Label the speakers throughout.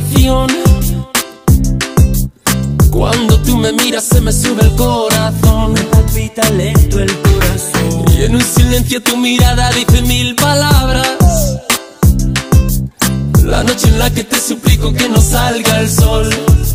Speaker 1: habitación. Cuando tú me miras se me sube el corazón,
Speaker 2: me palpita lento el corazón.
Speaker 1: y en un silencio tu mirada dice 1000 palabras. La noche en la que te suplico que no salga el sol.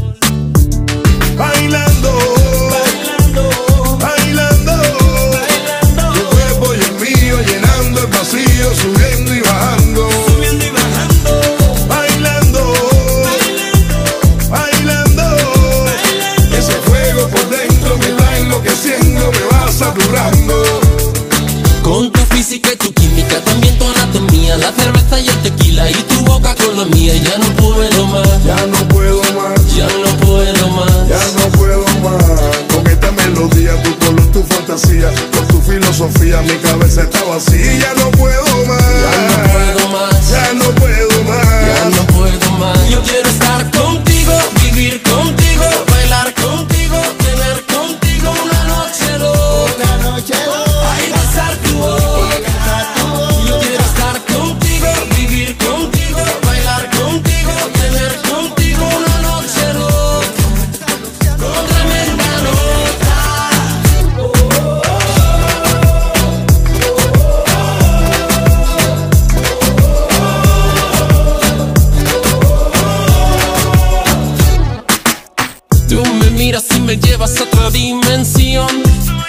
Speaker 3: Bailando, bailando, bailando, bailando. Tu cuerpo y el mío llenando el vacío, subiendo y bajando,
Speaker 2: Subiendo y bajando.
Speaker 3: bailando, bailando, bailando, bailando. Ese fuego por dentro me va enloqueciendo, me va saturando.
Speaker 1: Con tu física y tu química, también tu anatomía, la cerveza y el tequila y tu boca con la mía. Ya no puedo más,
Speaker 3: Ya no puedo más,
Speaker 1: ya no puedo más.
Speaker 3: ya no puedo más. Con esta melodía, tu color, tu fantasía, con tu filosofía, mi cabeza está vacía. Ya no puedo más,
Speaker 1: Ya no puedo más,
Speaker 3: ya no puedo más.
Speaker 1: ya no puedo más. Yo quiero estar contigo, vivir contigo, bailar contigo, tener contigo una noche loca. Ay, besar tu boca. Yo quiero estar contigo, vivir contigo, bailar contigo, tener contigo una noche loca, con tremenda nota. Tú me miras y me llevas a otra dimensión.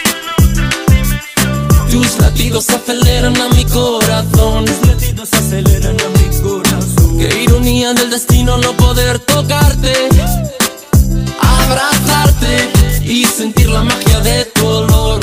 Speaker 1: Tus latidos aceleran a mi corazón.
Speaker 2: Los latidos aceleran a mi corazón.
Speaker 1: Qué ironía del destino no poder tocarte, abrazarte y sentir la magia de tu olor.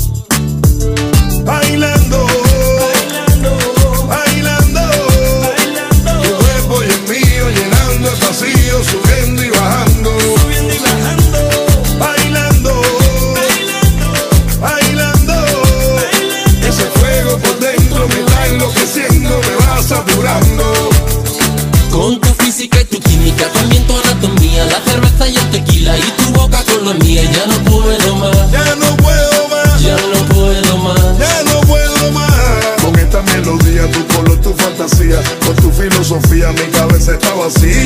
Speaker 3: Bailando,
Speaker 2: Bailando,
Speaker 3: bailando,
Speaker 2: bailando.
Speaker 3: tu cuerpo y el mío llenando el vacío, subiendo y bajando,
Speaker 2: Subiendo y bajando.
Speaker 3: bailando,
Speaker 2: Bailando,
Speaker 3: bailando.
Speaker 2: bailando.
Speaker 3: Ese fuego por dentro me va enloqueciendo, me va saturando.
Speaker 1: Con tu física y tu química, también tu anatomía, la cerveza y el tequila y tu boca con la mía. Ya no puedo más,
Speaker 3: Ya no puedo más,
Speaker 1: ya no puedo más.
Speaker 3: ya no puedo más. Con esta melodía, tu color, tu fantasía, con tu filosofía, mi cabeza está vacía.